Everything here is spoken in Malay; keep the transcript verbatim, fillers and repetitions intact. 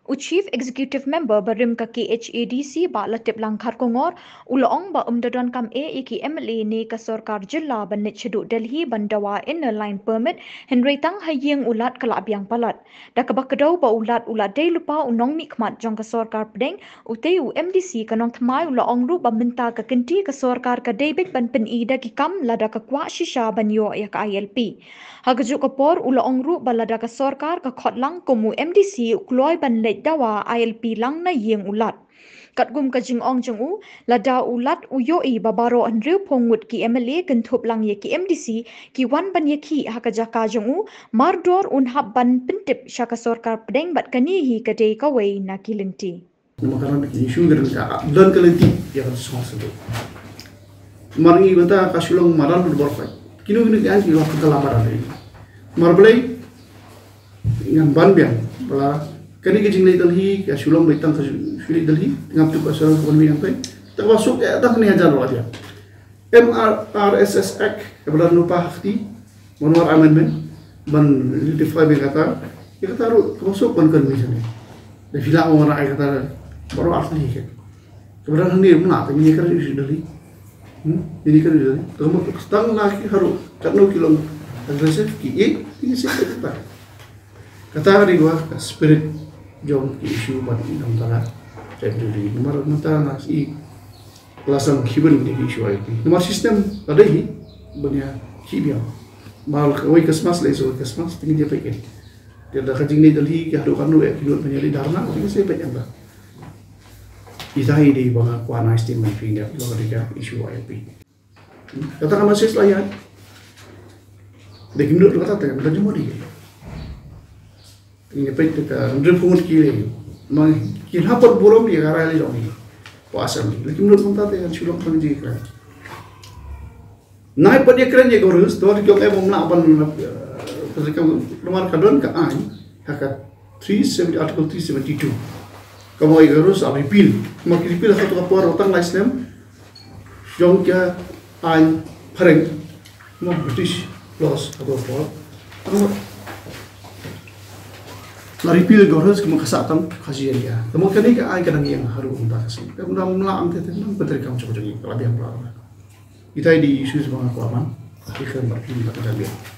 U Chief Executive Member Barim ka K H A D C ba Latiplang Kharkongor ulaong ba umdadon kam e iki M L A ni ka Sarkar Jilla ban net cheduk Delhi ban dawa inner line permit Henry Tang hayeng ulat kala biang palat da ka bakadau ba ulat ulat dei lupa unong mikmat jong ka Sarkar pedeng uteu M D C kanong thmai ulaong ru ba minta ka kenti ka Sarkar ka debit ban pen i da ki kam lada ka kwa shisha ban yo ya ka I L P hagajuk ka por ulaong ru ba lada ka Sarkar ka khotlang komu M D C ukloi ban leit dawa I L P lang na yeng ulat. Kat gum ka jing ong jeng u, lada ulat u yo i babaro an riu pongut ki M L A kentup lang ye ki M D C ki wan ban ye ki haka jaka jeng u, mardor un hab ban pentip syaka Sarkar pedeng bat kani hi ka dei kawai na ki lenti. Makanan ki isu geran ka dan ka lenti ya kan semua sebut. Maringi bata ka sulong maran ber borfai. Kinu kinu ki anti waktu kalamaran ini. Marblai ngan ban biang bala kani ke jinglei dalhi ya sulong leitang ka suli dalhi ngap tu pasal kon mi ampai tak masuk ya tak ni ajar dia M R S S Act kebelar lupa hakti monwar amendment ban litify be kata ya kata ru masuk ban kan mi sini de fila orang ai kata baru asli ke kebelar ni muna ta ni kan suli dalhi hmm ini kan dalhi kamu stang lagi haru katno kilong agresif ki e ini sih kata kata hari gua spirit jom isu pada dalam tanah jadi nomor mata nasi kelasam kiban di isu I L P nomor sistem ada hi banyak kibia mal kawai kesmas leso kesmas tinggi dia pakai dia dah kajing ni dalhi ke hadu kanu ya kilo penyari darna tinggi saya pakai anda isahi di bawah kuana sistem manfaatnya kalau ketika isu I L P katakan masih selayan dek minut kata tak ada jumpa dia ini pun kita renpungut kiri, mang kita hapot bolong dia karai lagi dong ini, puasa ni. Lagi menurut kita tu yang sulung pun jadi keren. Naik pada keren je korus, tu orang kita mau nak apa? Ketika rumah kadon ke ai, hakat three seventy article three seventy two. Kamu ai korus abi pil, mak pil satu kapur otang lais nem, jom kia ai pereng, mak British laws atau apa? Laripil gorus kamu kasatan kajian dia. Kamu kini ke ai kadang yang haru untuk kasih. Kamu dah melang tete nang petri kamu cakap jadi kalau biang pelan. Kita di isu sebanyak kuaman, ikan berpindah ke dalam.